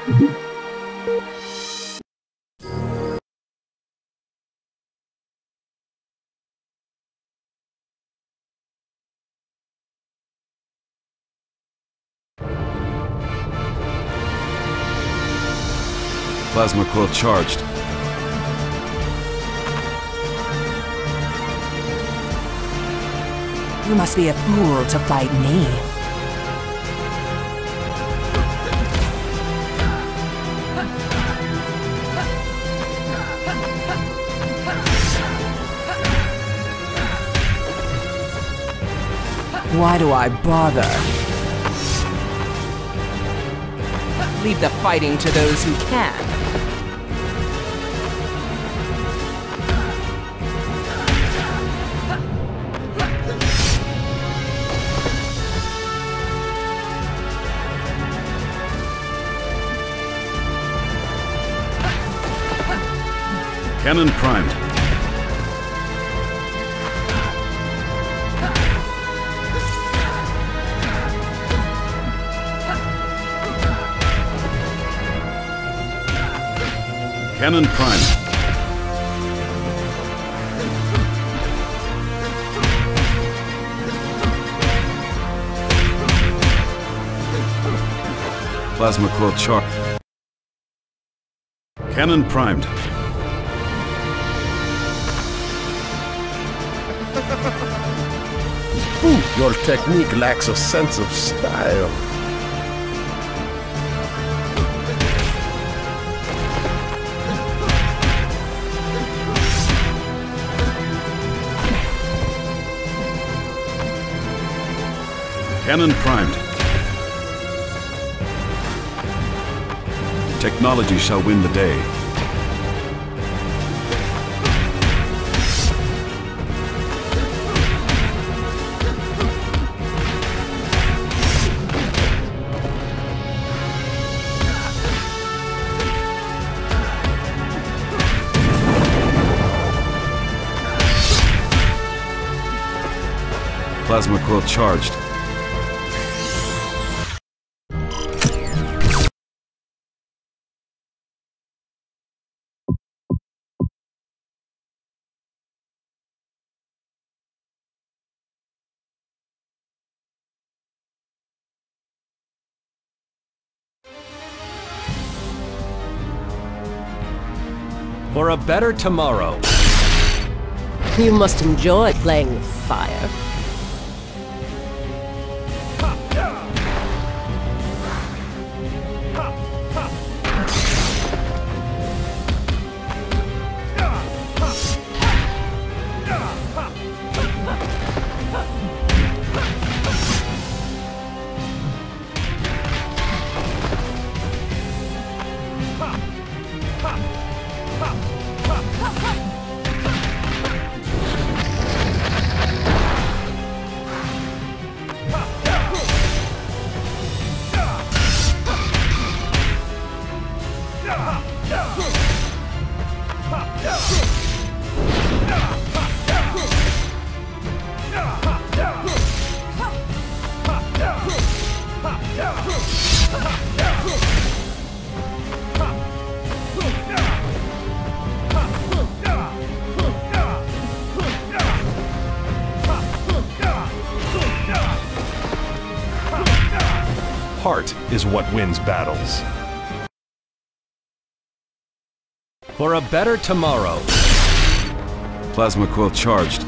Plasma coil charged. You must be a fool to fight me. Why do I bother? Leave the fighting to those who can. Cannon primed. Cannon primed. Plasma coil charged. Cannon primed. Your technique lacks a sense of style. Cannon primed. Technology shall win the day. Plasma coil charged. For a better tomorrow. You must enjoy playing with fire. Heart is what wins battles. For a better tomorrow. Plasma coil charged.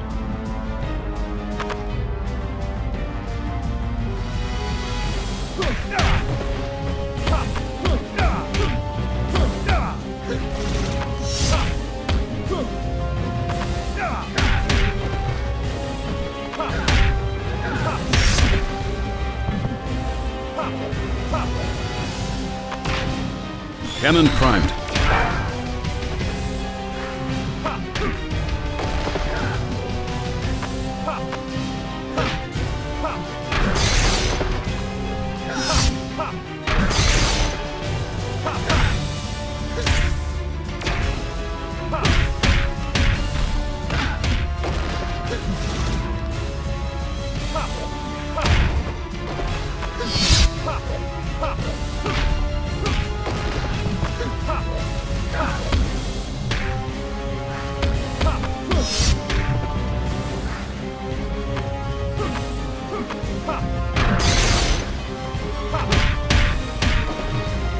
Cannon primed.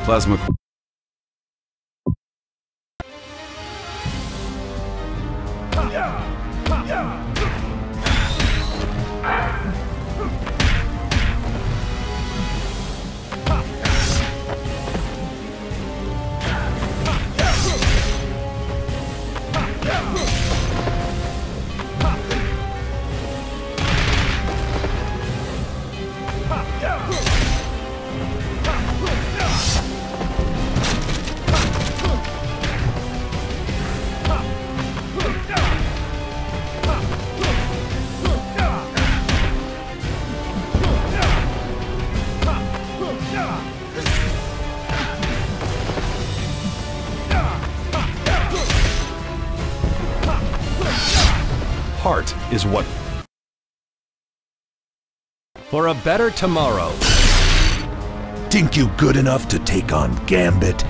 Plasma... Heart is what... For a better tomorrow. Think you good enough to take on Gambit?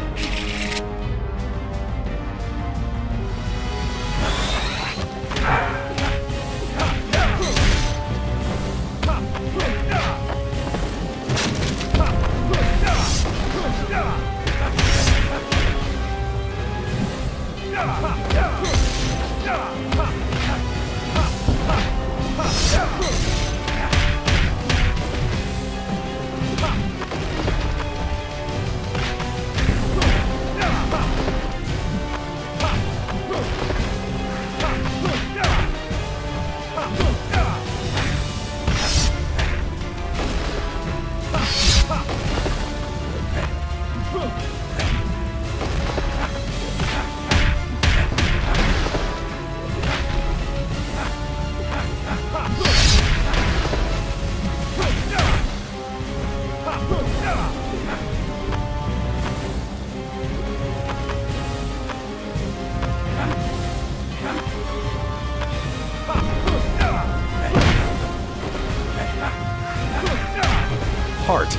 Heart.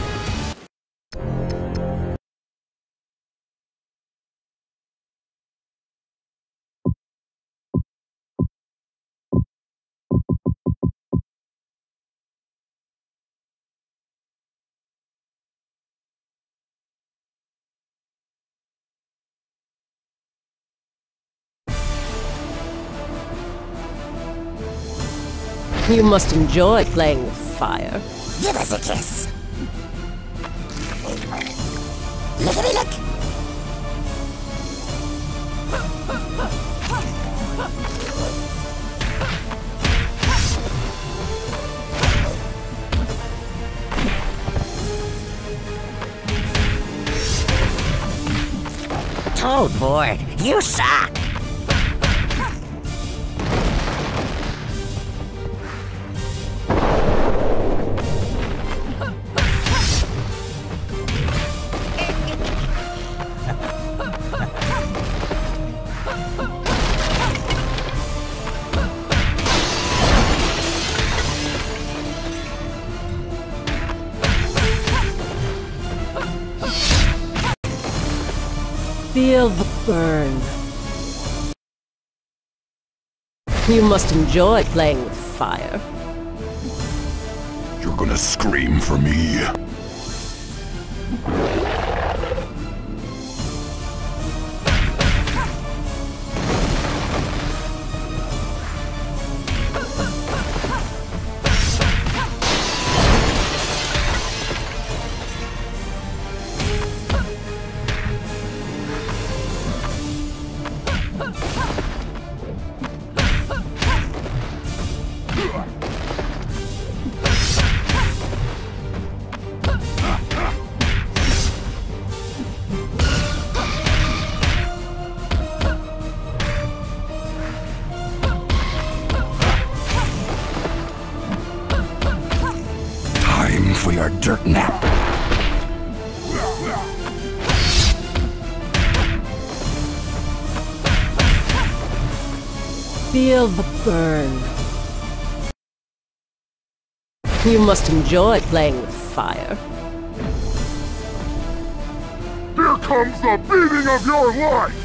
You must enjoy playing with fire. Give us a kiss. Look at me, look. Toad board, you suck. Feel the burn. You must enjoy playing with fire. You're gonna scream for me. For your dirt nap. Feel the burn. You must enjoy playing with fire. Here comes the beating of your life!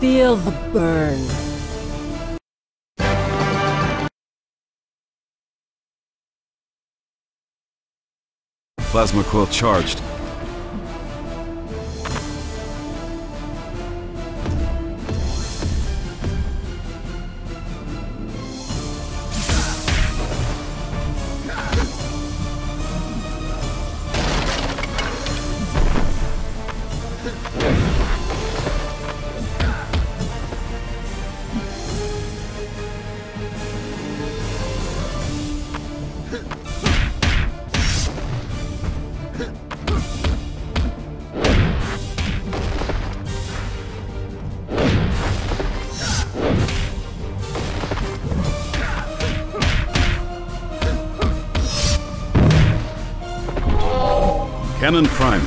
Feel the burn. Plasma quill charged. Cannon primed.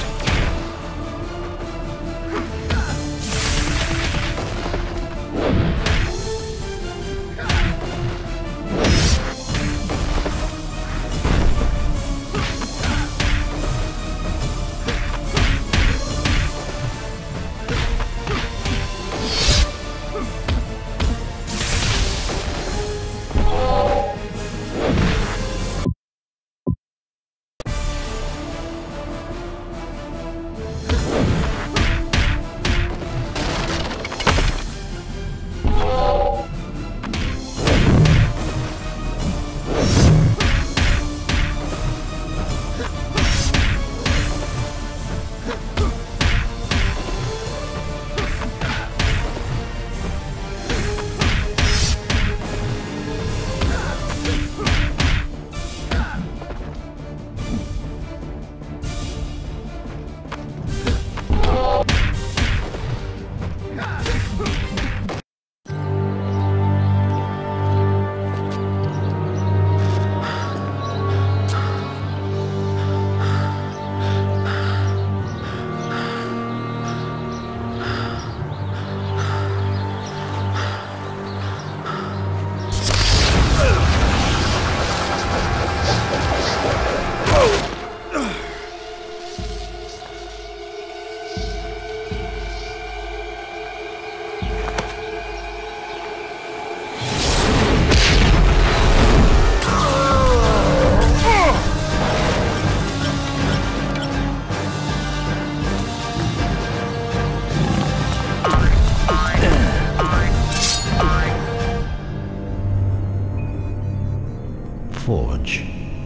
Forge.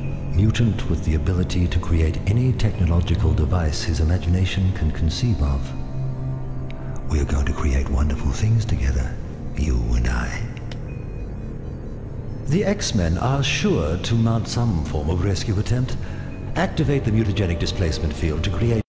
Mutant with the ability to create any technological device his imagination can conceive of. We're going to create wonderful things together, you and I. The X-Men are sure to mount some form of rescue attempt. Activate the mutagenic displacement field to create